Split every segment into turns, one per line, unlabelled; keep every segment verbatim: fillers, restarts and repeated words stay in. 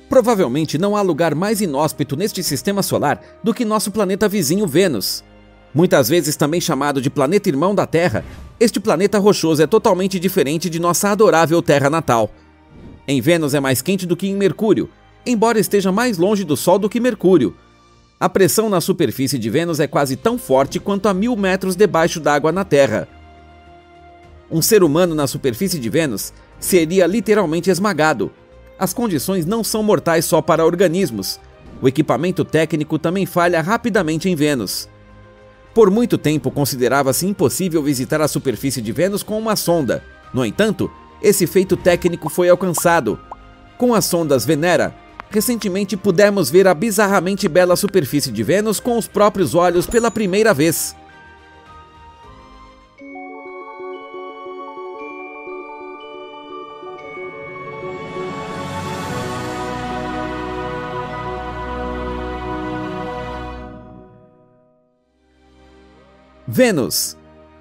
Provavelmente não há lugar mais inóspito neste sistema solar do que nosso planeta vizinho Vênus. Muitas vezes também chamado de planeta irmão da Terra, este planeta rochoso é totalmente diferente de nossa adorável Terra natal. Em Vênus é mais quente do que em Mercúrio, embora esteja mais longe do Sol do que Mercúrio. A pressão na superfície de Vênus é quase tão forte quanto a mil metros debaixo d'água na Terra. Um ser humano na superfície de Vênus seria literalmente esmagado. As condições não são mortais só para organismos. O equipamento técnico também falha rapidamente em Vênus. Por muito tempo considerava-se impossível visitar a superfície de Vênus com uma sonda. No entanto, esse feito técnico foi alcançado. Com as sondas Venera, recentemente pudemos ver a bizarramente bela superfície de Vênus com os próprios olhos pela primeira vez. Vênus.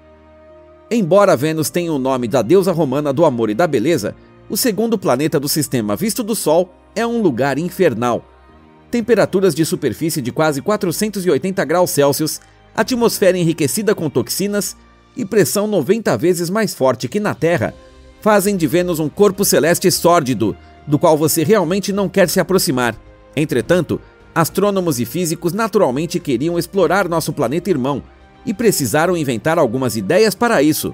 Embora Vênus tenha o nome da deusa romana do amor e da beleza, o segundo planeta do sistema visto do Sol é um lugar infernal. Temperaturas de superfície de quase quatrocentos e oitenta graus Celsius, atmosfera enriquecida com toxinas e pressão noventa vezes mais forte que na Terra fazem de Vênus um corpo celeste sórdido, do qual você realmente não quer se aproximar. Entretanto, astrônomos e físicos naturalmente queriam explorar nosso planeta irmão, e precisaram inventar algumas ideias para isso.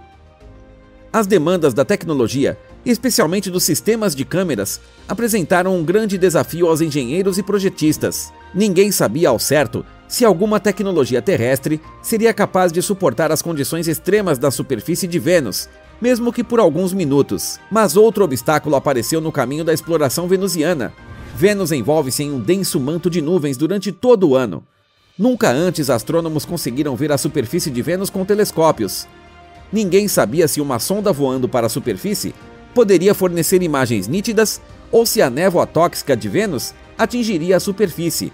As demandas da tecnologia, especialmente dos sistemas de câmeras, apresentaram um grande desafio aos engenheiros e projetistas. Ninguém sabia ao certo se alguma tecnologia terrestre seria capaz de suportar as condições extremas da superfície de Vênus, mesmo que por alguns minutos. Mas outro obstáculo apareceu no caminho da exploração venusiana. Vênus envolve-se em um denso manto de nuvens durante todo o ano. Nunca antes astrônomos conseguiram ver a superfície de Vênus com telescópios. Ninguém sabia se uma sonda voando para a superfície poderia fornecer imagens nítidas ou se a névoa tóxica de Vênus atingiria a superfície.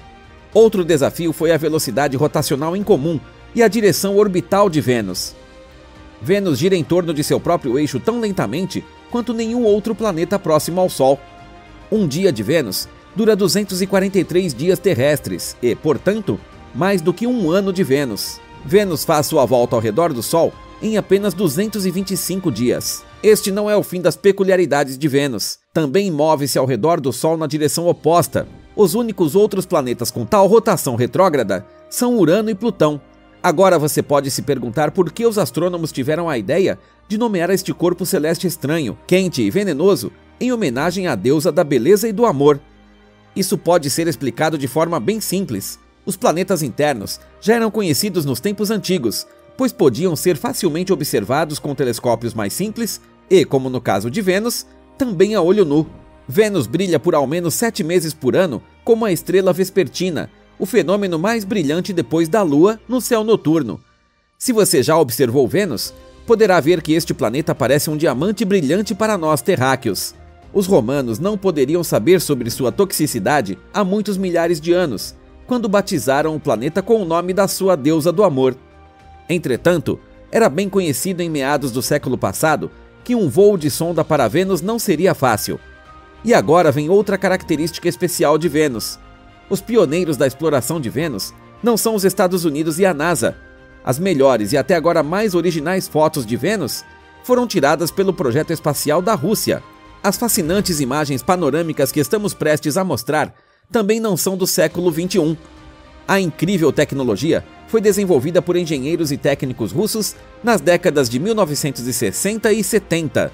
Outro desafio foi a velocidade rotacional incomum e a direção orbital de Vênus. Vênus gira em torno de seu próprio eixo tão lentamente quanto nenhum outro planeta próximo ao Sol. Um dia de Vênus dura duzentos e quarenta e três dias terrestres e, portanto, mais do que um ano de Vênus. Vênus faz sua volta ao redor do Sol em apenas duzentos e vinte e cinco dias. Este não é o fim das peculiaridades de Vênus. Também move-se ao redor do Sol na direção oposta. Os únicos outros planetas com tal rotação retrógrada são Urano e Plutão. Agora você pode se perguntar por que os astrônomos tiveram a ideia de nomear este corpo celeste estranho, quente e venenoso, em homenagem à deusa da beleza e do amor. Isso pode ser explicado de forma bem simples. Os planetas internos já eram conhecidos nos tempos antigos, pois podiam ser facilmente observados com telescópios mais simples e, como no caso de Vênus, também a olho nu. Vênus brilha por ao menos sete meses por ano como a estrela vespertina, o fenômeno mais brilhante depois da Lua no céu noturno. Se você já observou Vênus, poderá ver que este planeta parece um diamante brilhante para nós terráqueos. Os romanos não poderiam saber sobre sua toxicidade há muitos milhares de anos, quando batizaram o planeta com o nome da sua deusa do amor. Entretanto, era bem conhecido em meados do século passado que um voo de sonda para Vênus não seria fácil. E agora vem outra característica especial de Vênus. Os pioneiros da exploração de Vênus não são os Estados Unidos e a NASA. As melhores e até agora mais originais fotos de Vênus foram tiradas pelo projeto espacial da Rússia. As fascinantes imagens panorâmicas que estamos prestes a mostrar também não são do século vinte e um. A incrível tecnologia foi desenvolvida por engenheiros e técnicos russos nas décadas de mil novecentos e sessenta e setenta.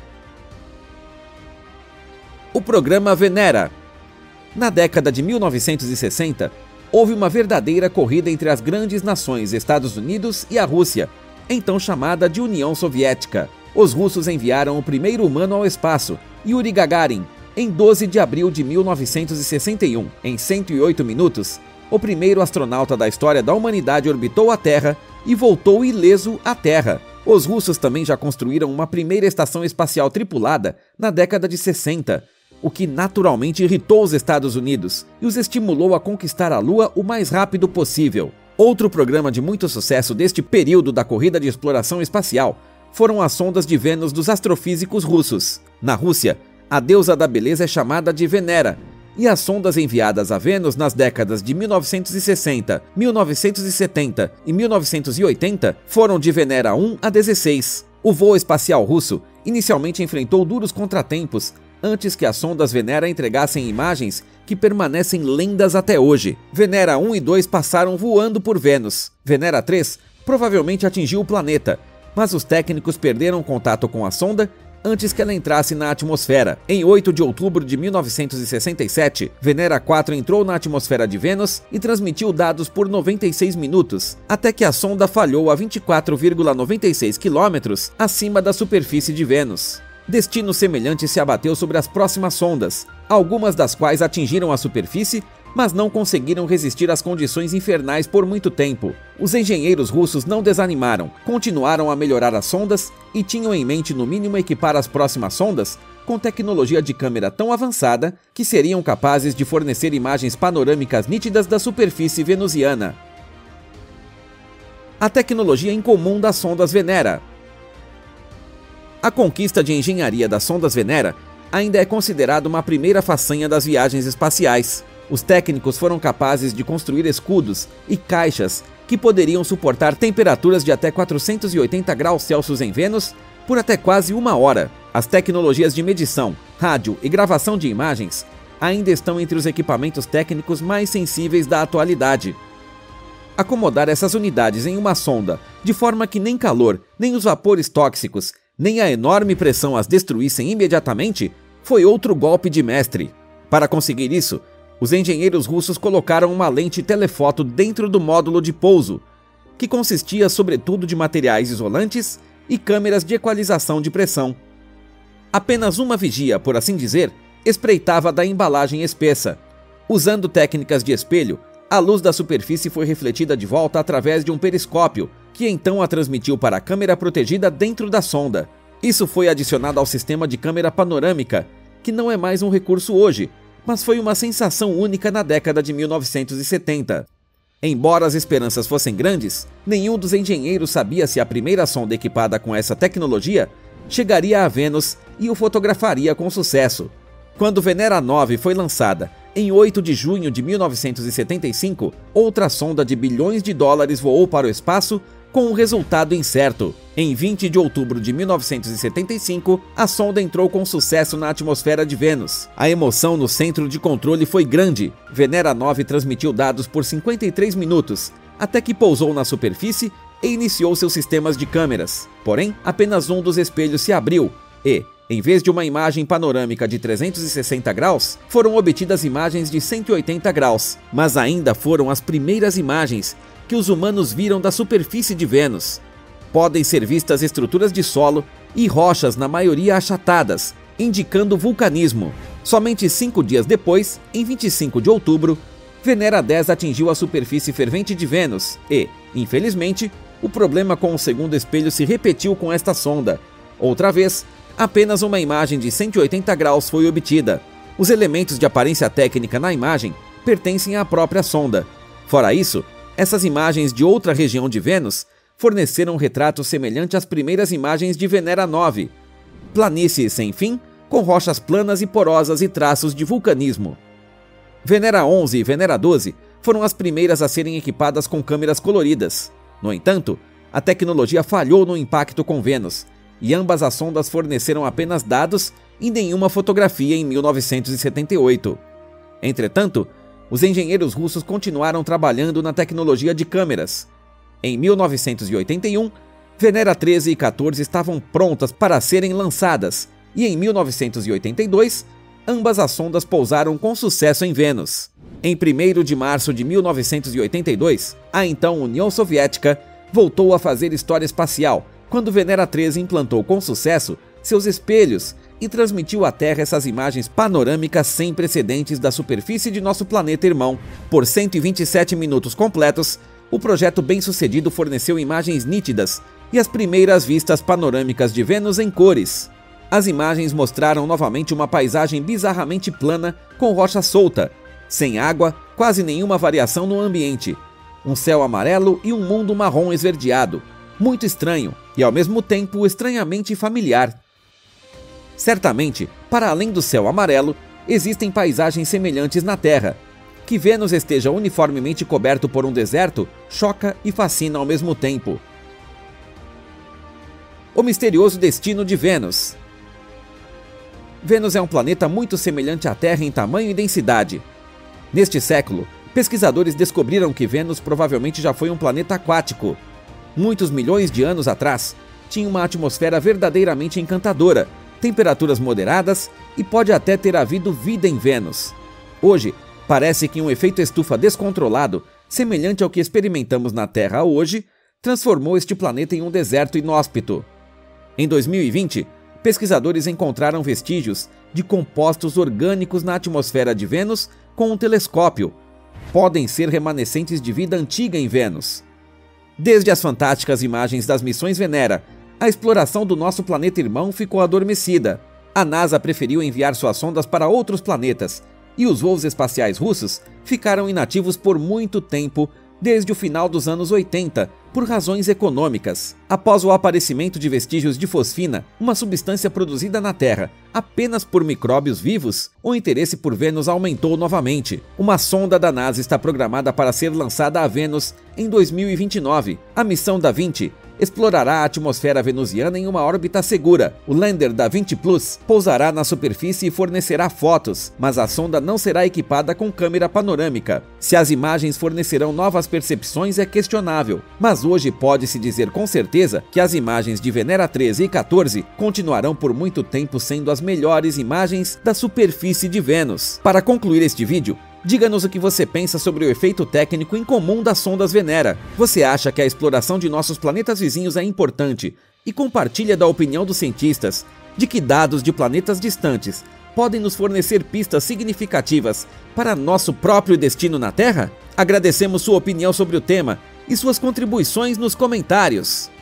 O programa Venera. Na década de mil novecentos e sessenta, houve uma verdadeira corrida entre as grandes nações Estados Unidos e a Rússia, então chamada de União Soviética. Os russos enviaram o primeiro humano ao espaço, Yuri Gagarin, em doze de abril de mil novecentos e sessenta e um. Em cento e oito minutos, o primeiro astronauta da história da humanidade orbitou a Terra e voltou ileso à Terra. Os russos também já construíram uma primeira estação espacial tripulada na década de sessenta, o que naturalmente irritou os Estados Unidos e os estimulou a conquistar a Lua o mais rápido possível. Outro programa de muito sucesso deste período da corrida de exploração espacial foram as sondas de Vênus dos astrofísicos russos. Na Rússia, a deusa da beleza é chamada de Venera, e as sondas enviadas a Vênus nas décadas de mil novecentos e sessenta, mil novecentos e setenta e mil novecentos e oitenta foram de Venera um a dezesseis. O voo espacial russo inicialmente enfrentou duros contratempos antes que as sondas Venera entregassem imagens que permanecem lendas até hoje. Venera um e dois passaram voando por Vênus. Venera três provavelmente atingiu o planeta, mas os técnicos perderam contato com a sonda antes que ela entrasse na atmosfera. Em oito de outubro de mil novecentos e sessenta e sete, Venera quatro entrou na atmosfera de Vênus e transmitiu dados por noventa e seis minutos, até que a sonda falhou a vinte e quatro vírgula noventa e seis quilômetros acima da superfície de Vênus. Destino semelhante se abateu sobre as próximas sondas, algumas das quais atingiram a superfície, mas não conseguiram resistir às condições infernais por muito tempo. Os engenheiros russos não desanimaram, continuaram a melhorar as sondas e tinham em mente no mínimo equipar as próximas sondas com tecnologia de câmera tão avançada que seriam capazes de fornecer imagens panorâmicas nítidas da superfície venusiana. A tecnologia incomum das sondas Venera. A conquista de engenharia das sondas Venera ainda é considerada uma primeira façanha das viagens espaciais. Os técnicos foram capazes de construir escudos e caixas que poderiam suportar temperaturas de até quatrocentos e oitenta graus Celsius em Vênus por até quase uma hora. As tecnologias de medição, rádio e gravação de imagens ainda estão entre os equipamentos técnicos mais sensíveis da atualidade. Acomodar essas unidades em uma sonda de forma que nem calor, nem os vapores tóxicos, nem a enorme pressão as destruíssem imediatamente foi outro golpe de mestre. Para conseguir isso, os engenheiros russos colocaram uma lente telefoto dentro do módulo de pouso, que consistia sobretudo de materiais isolantes e câmeras de equalização de pressão. Apenas uma vigia, por assim dizer, espreitava da embalagem espessa. Usando técnicas de espelho, a luz da superfície foi refletida de volta através de um periscópio, que então a transmitiu para a câmera protegida dentro da sonda. Isso foi adicionado ao sistema de câmera panorâmica, que não é mais um recurso hoje, mas foi uma sensação única na década de mil novecentos e setenta. Embora as esperanças fossem grandes, nenhum dos engenheiros sabia se a primeira sonda equipada com essa tecnologia chegaria a Vênus e o fotografaria com sucesso. Quando Venera nove foi lançada, em oito de junho de mil novecentos e setenta e cinco, outra sonda de bilhões de dólares voou para o espaço com um resultado incerto. Em vinte de outubro de mil novecentos e setenta e cinco, a sonda entrou com sucesso na atmosfera de Vênus. A emoção no centro de controle foi grande. Venera nove transmitiu dados por cinquenta e três minutos, até que pousou na superfície e iniciou seus sistemas de câmeras. Porém, apenas um dos espelhos se abriu e, em vez de uma imagem panorâmica de trezentos e sessenta graus, foram obtidas imagens de cento e oitenta graus, mas ainda foram as primeiras imagens que os humanos viram da superfície de Vênus. Podem ser vistas estruturas de solo e rochas, na maioria achatadas, indicando vulcanismo. Somente cinco dias depois, em vinte e cinco de outubro, Venera dez atingiu a superfície fervente de Vênus e, infelizmente, o problema com o segundo espelho se repetiu com esta sonda. Outra vez, apenas uma imagem de cento e oitenta graus foi obtida. Os elementos de aparência técnica na imagem pertencem à própria sonda. Fora isso, essas imagens de outra região de Vênus forneceram um retrato semelhante às primeiras imagens de Venera nove. Planícies sem fim, com rochas planas e porosas e traços de vulcanismo. Venera onze e Venera doze foram as primeiras a serem equipadas com câmeras coloridas. No entanto, a tecnologia falhou no impacto com Vênus, e ambas as sondas forneceram apenas dados e nenhuma fotografia em mil novecentos e setenta e oito. Entretanto, os engenheiros russos continuaram trabalhando na tecnologia de câmeras. Em mil novecentos e oitenta e um, Venera treze e quatorze estavam prontas para serem lançadas, e em mil novecentos e oitenta e dois, ambas as sondas pousaram com sucesso em Vênus. Em primeiro de março de mil novecentos e oitenta e dois, a então União Soviética voltou a fazer história espacial, quando Venera treze implantou com sucesso seus espelhos e transmitiu à Terra essas imagens panorâmicas sem precedentes da superfície de nosso planeta irmão. Por cento e vinte e sete minutos completos, o projeto bem-sucedido forneceu imagens nítidas e as primeiras vistas panorâmicas de Vênus em cores. As imagens mostraram novamente uma paisagem bizarramente plana com rocha solta, sem água, quase nenhuma variação no ambiente, um céu amarelo e um mundo marrom esverdeado, muito estranho e ao mesmo tempo estranhamente familiar. Certamente, para além do céu amarelo, existem paisagens semelhantes na Terra. Que Vênus esteja uniformemente coberto por um deserto choca e fascina ao mesmo tempo. O misterioso destino de Vênus. Vênus é um planeta muito semelhante à Terra em tamanho e densidade. Neste século, pesquisadores descobriram que Vênus provavelmente já foi um planeta aquático. Muitos milhões de anos atrás, tinha uma atmosfera verdadeiramente encantadora, temperaturas moderadas e pode até ter havido vida em Vênus. Hoje, parece que um efeito estufa descontrolado, semelhante ao que experimentamos na Terra hoje, transformou este planeta em um deserto inóspito. Em dois mil e vinte, pesquisadores encontraram vestígios de compostos orgânicos na atmosfera de Vênus com um telescópio. Podem ser remanescentes de vida antiga em Vênus. Desde as fantásticas imagens das missões Venera, a exploração do nosso planeta irmão ficou adormecida. A NASA preferiu enviar suas sondas para outros planetas, e os voos espaciais russos ficaram inativos por muito tempo, desde o final dos anos oitenta, por razões econômicas. Após o aparecimento de vestígios de fosfina, uma substância produzida na Terra apenas por micróbios vivos, o interesse por Vênus aumentou novamente. Uma sonda da NASA está programada para ser lançada a Vênus em dois mil e vinte e nove. A missão Da Vinci explorará a atmosfera venusiana em uma órbita segura. O lander Da Vinci Plus pousará na superfície e fornecerá fotos, mas a sonda não será equipada com câmera panorâmica. Se as imagens fornecerão novas percepções é questionável, mas hoje pode-se dizer com certeza que as imagens de Venera treze e quatorze continuarão por muito tempo sendo as melhores imagens da superfície de Vênus. Para concluir este vídeo, diga-nos o que você pensa sobre o efeito técnico incomum das sondas Venera. Você acha que a exploração de nossos planetas vizinhos é importante e compartilha da opinião dos cientistas de que dados de planetas distantes podem nos fornecer pistas significativas para nosso próprio destino na Terra? Agradecemos sua opinião sobre o tema e suas contribuições nos comentários.